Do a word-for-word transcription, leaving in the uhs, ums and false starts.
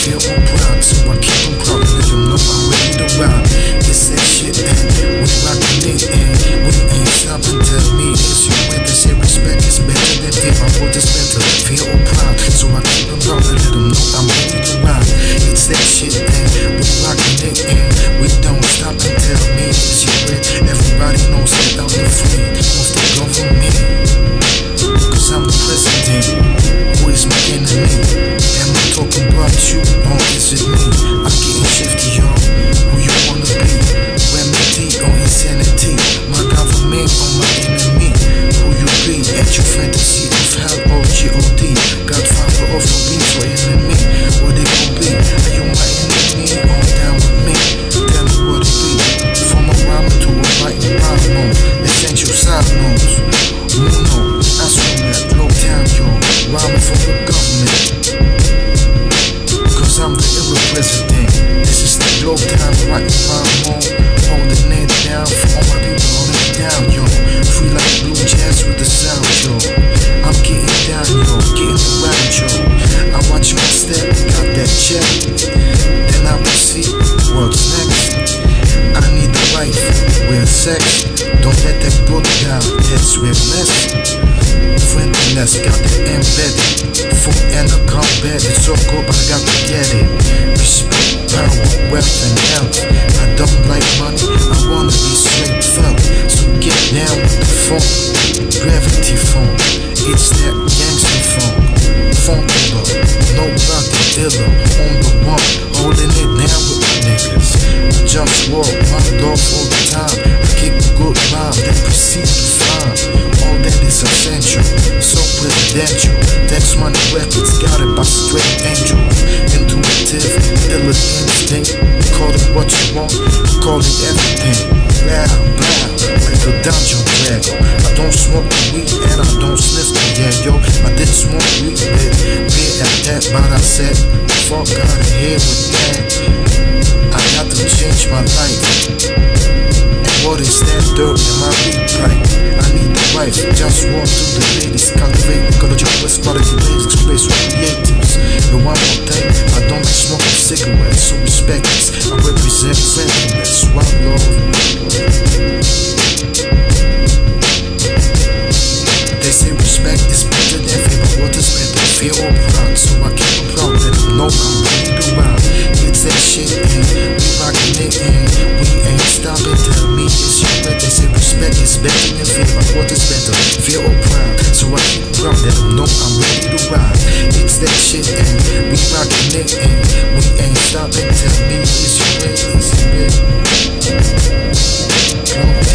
feel all proud, so I keep them proud and let them know I'm ready to ride. It's that shit, and we rockin' it, and we ain't stopping. Tell me it's you way. They say respect is better than fear. My word is better. Feel all proud, so I keep them proud and let them know I'm ready to ride. It's that shit, and we rockin' it, and we don't stop and tell me it's you way. Everybody knows that I'm the free of the government, cause I'm the president. Who is my enemy? Am I talking about you, or is it me? I'm getting shifty, yo. Who you wanna be? Remedy or insanity? My government or my enemy? Who you be? At your fantasy of hell or G O D? Godfather of the beast or enemy? What they gon' be? Are you my enemy or down with me? Tell me what it be. From a rhyme to a writing rhyme, essential side notes. Uno, I swim that low down, yo. Rhyming for the government, cause I'm the ill president. This is the globe time, writing rhyme on, holding it down for all my people holding it down, yo. Free like blue jazz with the sound, yo. I'm getting down, yo, getting around, yo. I watch my step, got that check, then I proceed. What's next? I need a wife with sex. Don't let that book down, that's swiftness. Friendliness, got it embedded. Food and a combat, it's so good, but I got to get it. Respect, power, wealth, and health. I don't like money, I wanna be straight felt. So get down with the funk, gravity funk. It's that gangster funk. Funkula, no brotha, dealer, on the one, holding it down with my niggas. JustWar, OneLove all the time. I keep a good rhyme, then proceed to find all that is essential, so presidential. Text money records, got it by straight angel. Intuitive, ill instinct. Call it what you want, call it everything. Blah, blah, like a dungeon dragon. I don't smoke the weed and I don't sniff the yeah, yo. I did smoke weed, but beer at that, but I said, fuck out of here with that. I got to change my life. What is that dirt in my weed pipe? I need a wife, just walk to the ladies. Cultivate ecological quality basics, space with creatives. But one more thing, I don't like smoking cigarettes, so respect this. I represent friendliness, one love. They say respect is better than fear, but what is better? Fear or proud, so I keep them proud, let them know I'm ready to ride. It's that shit, and we rockin' it, and we ain't stopping. Tell me it's you, but they say respect is better than fear, but what is better? Fear or proud, so I keep them proud, let them know I'm ready to ride. It's that shit, and we rockin' it, and we ain't stopping. Tell me it's you, it's you,